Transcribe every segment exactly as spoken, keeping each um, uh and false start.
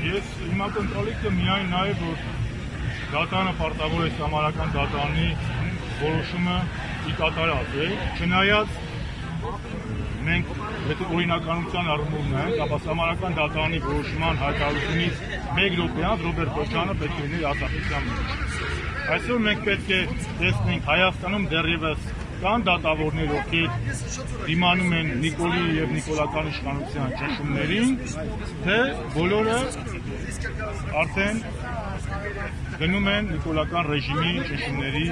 Ես հիմա կընտրալիքը միայն նա է, որ դատարանը պարտավոր է համարական դատարանի որոշումը ի կատարած է, չնայած մենք եթե օրինականության առումով նայենք, ապա համարական դատարանի որոշման հայտարարությունից մեկ րոպե անց Ռոբերտ Քոչարյանը պետք է լինի ազատության մեջ։ Այսօր մենք պետք է տեսնենք Հայաստանում դեռևս կան դատավորներ, ովքեր դիմանում են Նիկոլի եւ նիկոլական իշխանության ճնշումներին, թե բոլորը արդեն գնում են նիկոլական ռեժիմի ճնշումների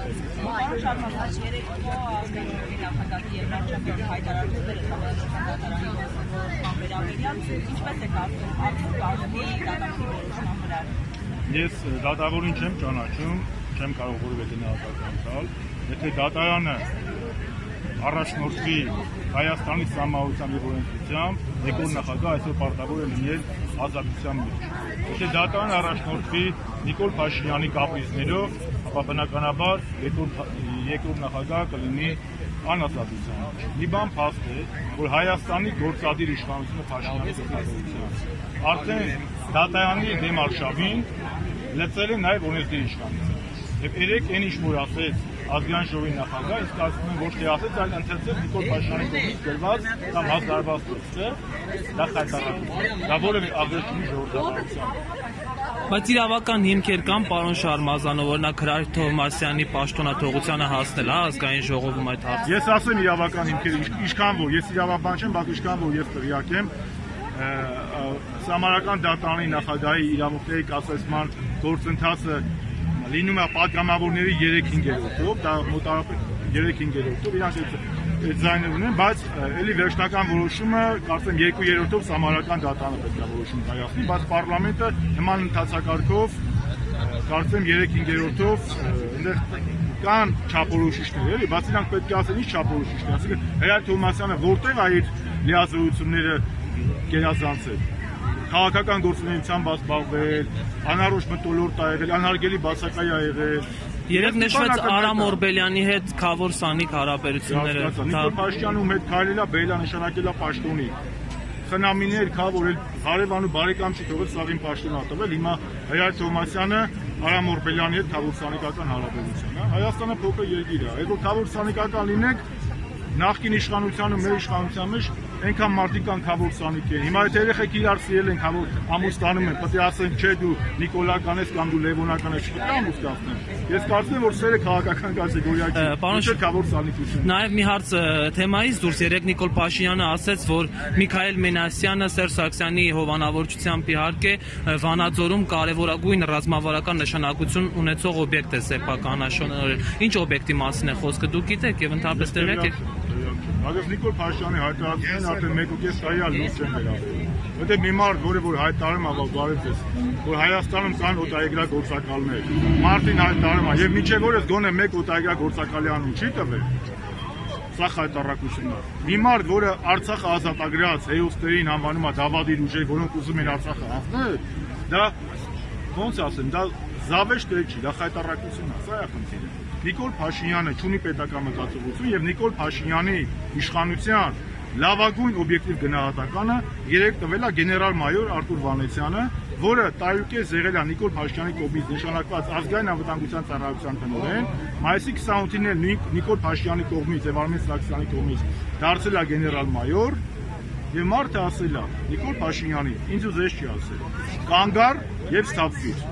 Ես դատավորին չեմ ճանաչում, չեմ կարող որևէ գնահատական տալ, եթե դատարանը առաջնորդվի Հայաստանի սահմանության եւ օրենսդրությամբ, Նիկոլ նախագահ այսօր պարտավոր է լինել ազատության մեջ։ Եթե դատարանը առաջնորդվի Նիկոլ Փաշինյանի կապրիզներով, ապա բնականաբար երկրորդ նախագահը կլինի անազատության մեջ։ Մի բան փաստ է, որ Հայաստանի գործադիր իշխանությունը Փաշինյանի կողմից արդեն դատարանի դեմ արշավին լծել է նաև օրենսդիր իշխանությունը։ Եվ երեք այն ինչ որ ասեց ազգային ժողովի նախագահ, իսկ ասում են ոչ թե ասեց, այլ ընթերցեց Նիկոլ Փաշինյանի կողմից գրված կամ հազարված տեքստը, դա խայտարակում է։ Դա որևէ ագրեսիվ ժողովրդավարություն։ Բայց իրավական հիմքեր կան, պարոն Շարմազանով, օրինակ Հրայր Թովմասյանի պաշտոնաթողությանը հասնել է ազգային ժողովում այդ հարցը։ Ես ասեմ իրավական հիմքերը, ինչքան որ ես իրավաբան չեմ, բայց ինչքան որ ես տվյակ եմ, Սահմանական դատարանի նախագահի իրավունքների կասեցման գործընթացը լինում է պատգամավորների երեք-հինգերորդով, դա մոտավորապես երեք-հինգերորդով, իրանք այդ ձայնը ունեն, բայց էլի վերջնական որոշումը կարծեմ երկու-երրորդով Սահմանական դատարանը պետք է որոշում կայացնի, բայց պարլամենտը նման ընթացակարգով կարծեմ երեք-հինգերորդով այնտեղ կան չափորոշիչներ, էլի, բայց իրանք պետք է ասեն ինչ չափորոշիչներ, ասենք Հրայր Թովմասյանը որտեղ է իր լիազորությունները գերազանցել, քաղաքական գործունեությամբ զբաղվել, անառողջ մթնոլորտ ա եղել, անհարգելի բացակայ ա եղել։ Երեք նշվեց Արամ Օրբելյանի հետ Քավոր Սանիկ հարաբերությունները։ Նիկոլ Փաշինյանում հետ քայլելա Բելա նշանակելա պաշտոնի։ Խնամիներ Քավոր հարևան ու բարեկամ չի թողել սաղին պաշտոն ա տվել, հիմա Հրայր Թովմասյանը Արամ Օրբելյանի հետ Քավոր Սանիկական հարաբերություն ա։ Հայաստանը փոքր երկիր ա, եթե Քավոր Սանիկական լինեք, նախկին իշխանության ու մեր իշխանության մեջ այնքան մարդիկ կան Քավոր Սանիկ են։ Հիմա եթե երեխեք իրար սիրել են Քավոր ամուսնանում են, պետք է ասեն չէ դու նիկոլական ես կամ դու լևոնական ես, չպետք է ամուսնացնեն։ Ես կարծում եմ որ սերը քաղաքական կատեգորիա չէ, Քավոր Սանիկություն։ Նաև մի հարց թեմայից դուրս երեք Նիկոլ Փաշինյանը ասաց, որ Միքայել Մենասյանը Սերժ Սարգսյանի հովանավորչությամբ իհարկե Վանաձորում կարևորագույն ռազմավարական նշանակություն ունեցող օբյեկտ է սեփականաշնորհել։ Ինչ օբյեկտի մասին է խոսքը, դուք գիտեք եւ ընդհանրապես տեղյակ եք։ Բայց Նիկոլ Փաշինյանի հայտարարությունն արդեն մեկ ու կես տարի է լուրջ չեն վերաբերում։ Որտեղ մի մարդ, որը որ հայտարարում է, բարև ձեզ, որ Հայաստանում կան օտարերկրագործակալներ, մարդին հայտարարում է, եւ մինչեւ օրս գոնե մեկ օտարերկրագործակալի անուն չի տվել։ Սա հայտարարությունն է։ Մի մարդ, որը Արցախը ազատագրած հեոստերին անվանում է դավադիր ուժեր, որոնք ուզում են Արցախը հանձնել, դա ոնց ասեմ, դա զավեշտ չէ, դա հայտարարությունն է, սա է խնդիրը։ Նիկոլ Փաշինյանը ունի պետական մտածողություն եւ Նիկոլ Փաշինյանի իշխանության լավագույն օբյեկտիվ գնահատականը երեք տվել է գեներալ-մայոր Արտուր Վանեցյանը, որը տարուկես եղել է Նիկոլ Փաշինյանի կողմից նշանակված ազգային անվտանգության ծառայության տնօրեն, մայիսի քսանութին էլ Նիկոլ Փաշինյանի կողմից եւ Արմեն Սարգսյանի կողմից դարձել է գեներալ-մայոր եւ մարդը ասել է Նիկոլ Փաշինյանի, ինձ ու ձեզ չի ասել, կանգար եւ ստապվիր։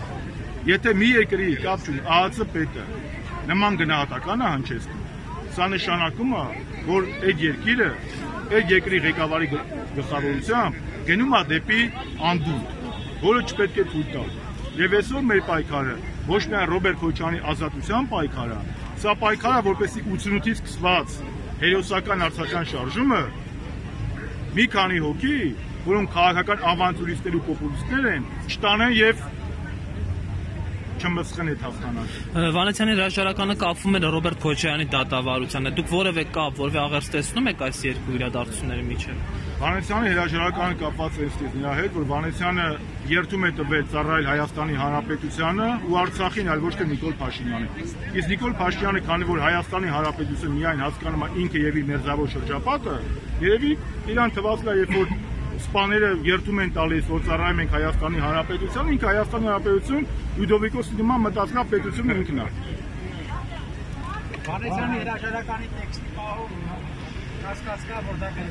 Եթե մի երկրի կապ չունի ԱԱՑ պետը նման գնահատականը հնչեցնում, սա նշանակում է, որ այդ երկիրը, այդ երկրի ղեկավարի գլխավորությամբ գնում է դեպի անդունդ, որը չպետք է թույլ տալ։ Եվ այսօր մեր պայքարը ոչ միայն Ռոբերտ Քոչարյանի ազատության պայքարը, սա պայքարը, որպեսզի ութսունութից սկսված հերոսական արցախյան շարժումը մի քանի հոգի, որոնք քաղաքական ավանտյուրիստներ ու պոպուլիստներ են, չտանեն եւ չմսխեն այդ հաղթանակը։ Վանեցյանի հրաժարականը կապվում է Ռոբերտ Քոչարյանի դատավարությանը։ Դուք որևէ կապ, որևէ աղերս տեսնում եք այս երկու իրադարձությունների միջև։ Վանեցյանի հրաժարականը կապված է ըստ նրա հետ, որ Վանեցյանը երթում է տվել ծառայել Հայաստանի Հանրապետությանը ու Արցախին, այլ ոչ թե Նիկոլ Փաշինյանին։ Իսկ Նիկոլ Փաշինյանը, քանի որ Հայաստանի Հանրապետությունը միայն հասկանում է ինքը եւ իր մերձավոր շրջապատը, երևի իրան թվացել է, երբ որ սպաները երթում են տալիս, որ ծառայում ենք Հայաստանի Հանրապետության, ինքը Հայաստանի Հանրապետություն Լյուդովիկոս Դիմա մտածնա պետությունը ինքն է։ Վանեցյանի հրաժարականի տեքստի պահով կասկածկա, որ դա